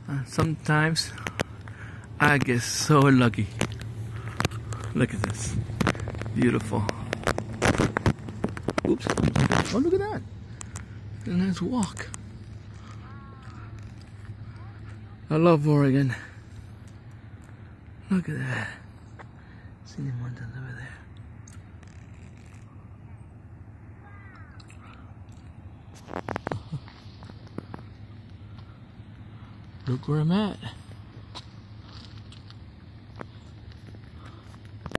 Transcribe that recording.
Sometimes I get so lucky. Look at this. Beautiful. Oops. Oh, look at that. A nice walk. I love Oregon. Look at that. See the mountains over there. Look where I'm at.